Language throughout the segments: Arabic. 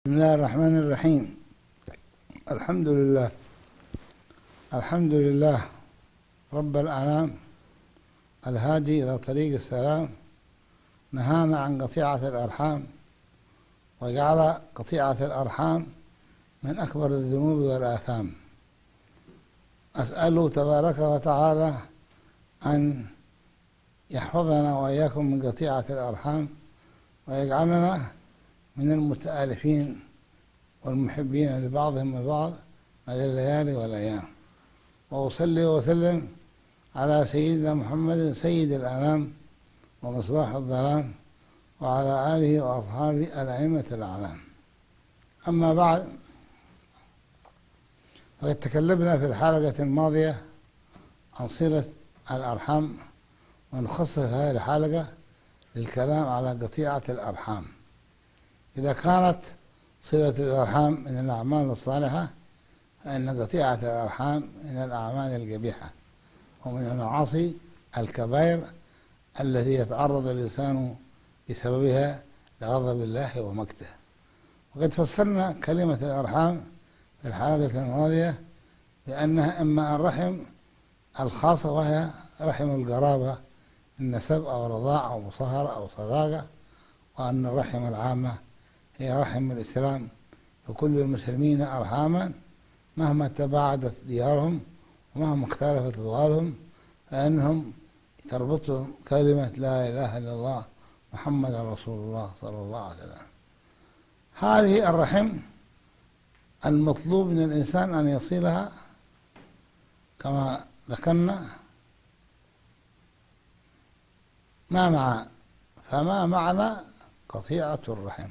بسم الله الرحمن الرحيم. الحمد لله رب الأنام الهادي إلى طريق السلام، نهانا عن قطيعة الأرحام وجعل قطيعة الأرحام من أكبر الذنوب والآثام. أسأله تبارك وتعالى أن يحفظنا وإياكم من قطيعة الأرحام ويجعلنا من المتآلفين والمحبين لبعضهم البعض مدى الليالي والأيام. وأصلي وسلم على سيدنا محمد سيد الأنام ومصباح الظلام وعلى آله وأصحابه الأئمة الأعلام. أما بعد، فقد تكلمنا في الحلقة الماضية عن صلة الأرحام، ونخصص هذه الحلقة للكلام على قطيعة الأرحام. إذا كانت صلة الأرحام من الأعمال الصالحة، فإن قطيعة الأرحام من الأعمال القبيحة ومن المعاصي الكبائر التي يتعرض الإنسان بسببها لغضب الله ومقته. وقد فسرنا كلمة الأرحام في الحلقة الماضية بأنها إما الرحم الخاصة وهي رحم القرابة، النسب أو الرضاع أو مصاهرة أو صداقة، وأن الرحم العامة هي رحم الإسلام، فكل المسلمين أرحاما مهما تباعدت ديارهم ومهما اختلفت أطوالهم، فإنهم تربطهم كلمة لا إله إلا الله محمد رسول الله صلى الله عليه وسلم. هذه الرحم المطلوب من الإنسان أن يصلها كما ذكرنا. فما معنى قطيعة الرحم؟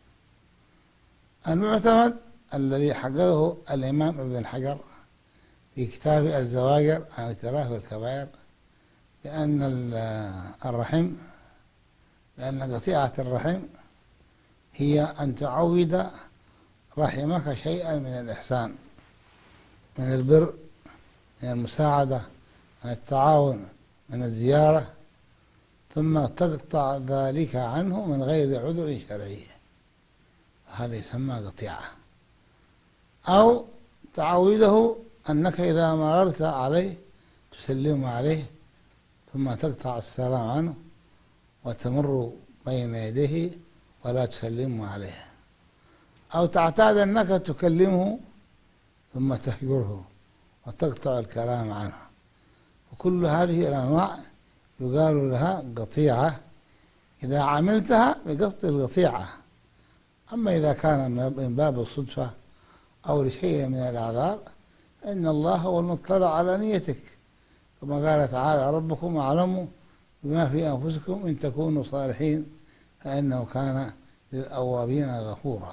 المعتمد الذي حققه الإمام ابن حجر في كتاب الزواجر عن اقتراف الكبائر بأن قطيعة الرحم هي أن تعود رحمك شيئا من الإحسان، من البر، من المساعدة، من التعاون، من الزيارة، ثم تقطع ذلك عنه من غير عذر شرعي، هذا يسمى قطيعة. أو تعوده أنك إذا مررت عليه تسلم عليه ثم تقطع السلام عنه وتمر بين يديه ولا تسلم عليه. أو تعتاد أنك تكلمه ثم تهجره وتقطع الكلام عنه. وكل هذه الأنواع يقال لها قطيعة إذا عملتها بقصد القطيعة. أما إذا كان من باب الصدفة أو لشيء من الأعذار، إن الله هو المطلع على نيتك، كما قال تعالى: ربكم أعلم بما في أنفسكم إن تكونوا صالحين فإنه كان للأوابين غفورا.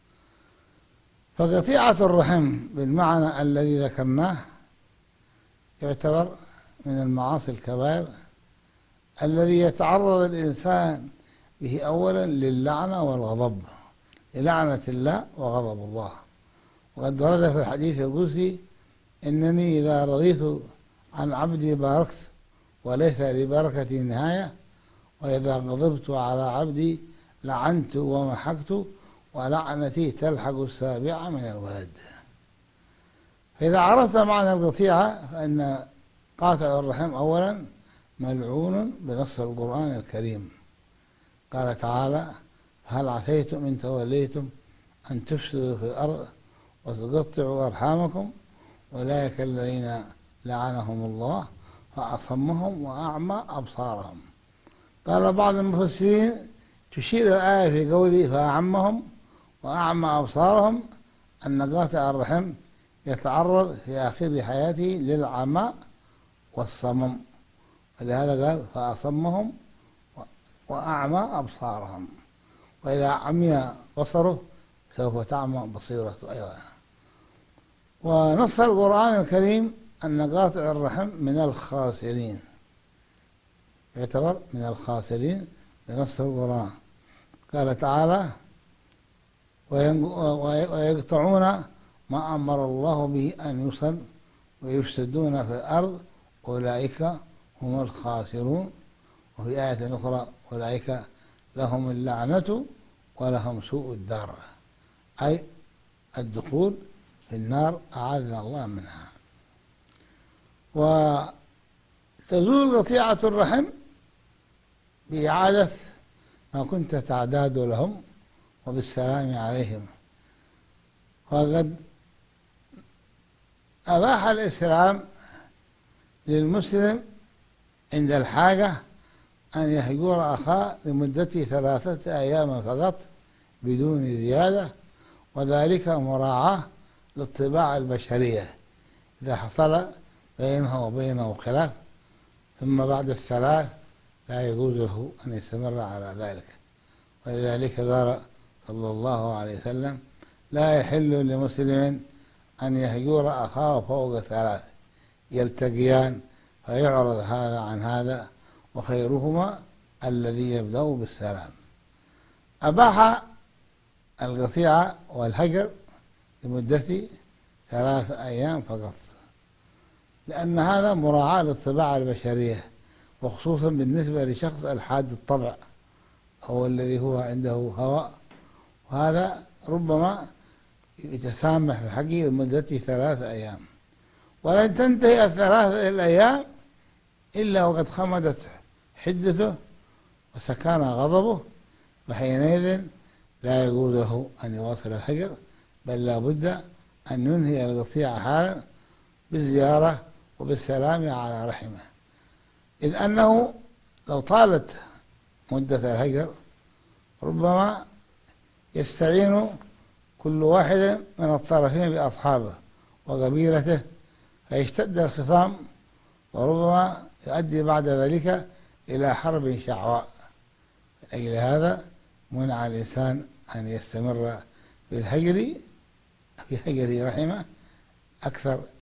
فقطيعة الرحم بالمعنى الذي ذكرناه يعتبر من المعاصي الكبائر الذي يتعرض الإنسان به أولا للعنة والغضب، للعنة الله وغضب الله. وقد ورد في الحديث القدسي: إنني إذا رضيت عن عبدي باركت وليس لبركتي نهاية، وإذا غضبت على عبدي لعنت ومحكت ولعنتي تلحق السابعة من الولد. فإذا عرفت معنى القطيعة فإن قاطع الرحم أولا ملعون بنص القرآن الكريم. قال تعالى: هل عسيتم إن توليتم أن تفسدوا في الأرض وتقطعوا أرحامكم أولئك الذين لعنهم الله فأصمهم وأعمى أبصارهم. قال بعض المفسرين تشير الآية في قوله فأعمهم وأعمى أبصارهم أن قاطع الرحم يتعرض في آخر حياته للعمى والصمم، ولهذا قال فأصمهم وأعمى أبصارهم، وإذا عمي بصره سوف تعمى بصيرته أيضا. ونص القرآن الكريم أن قاطع الرحم من الخاسرين، يعتبر من الخاسرين بنص القرآن. قال تعالى: ويقطعون ما أمر الله به أن يوصل ويفسدون في الأرض أولئك هم الخاسرون. وفي آية أخرى: أولئك لهم اللعنة ولهم سوء الدار. أي الدخول في النار أعاذنا الله منها. وتزول قطيعة الرحم بإعادة ما كنت تعداد لهم وبالسلام عليهم. وقد أباح الإسلام للمسلم عند الحاجة أن يهجر أخاه لمدة 3 أيام فقط بدون زيادة، وذلك مراعاة للطباع البشرية إذا حصل بينه وبينه خلاف، ثم بعد ال3 لا يجوز له أن يستمر على ذلك. ولذلك قال صلى الله عليه وسلم: لا يحل لمسلم أن يهجر أخاه فوق 3 يلتقيان فيعرض هذا عن هذا، وخيرهما الذي يبدأ بالسلام. أباح القطيعة والهجر لمدة 3 أيام فقط، لأن هذا مراعاة للطباع البشرية، وخصوصا بالنسبة لشخص الحاد الطبع أو الذي هو عنده هوى، وهذا ربما يتسامح في حقه لمدة 3 أيام، ولن تنتهي ال3 الأيام إلا وقد خمدت حدته وسكن غضبه، وحينئذ لا يجوز له أن يواصل الهجر، بل لا بد أن ينهي القطيعة حالا بالزيارة وبالسلام على رحمه، إذ أنه لو طالت مدة الهجر ربما يستعين كل واحد من الطرفين بأصحابه وقبيلته فيشتد الخصام، وربما يؤدي بعد ذلك إلى حرب شعواء. لأجل هذا منع الإنسان أن يستمر في هجر رحمه أكثر